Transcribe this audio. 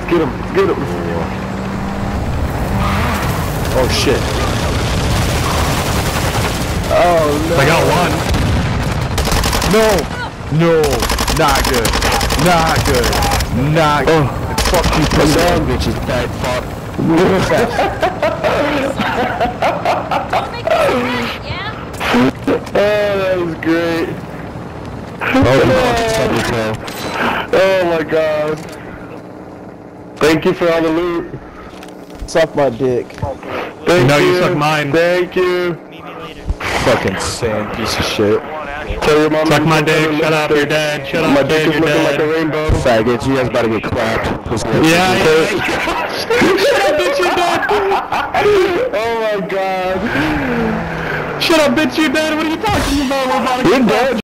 get him, get him. Oh shit. Oh no. I got one. No! No! Not good. Not good. Not good. Fuck you, pussy ass bitches, bad fuck. Don't make this right, yeah? Oh, that was great. Oh my god. Thank you for all the loot. Suck my dick. Thank No, you. you suck mine. Thank you. Meet me later. Fucking sand piece of shit. Tell your mom. Suck my dick, shut up, you're dead. Shut My up, dick kid, is you're looking like a dead. rainbow. Faggots, you guys about to get clapped. Yeah. Shut up, bitch, you're dead. Oh my god. Shut up, bitch, you're dead. What are you talking about? We're about to You're get dead.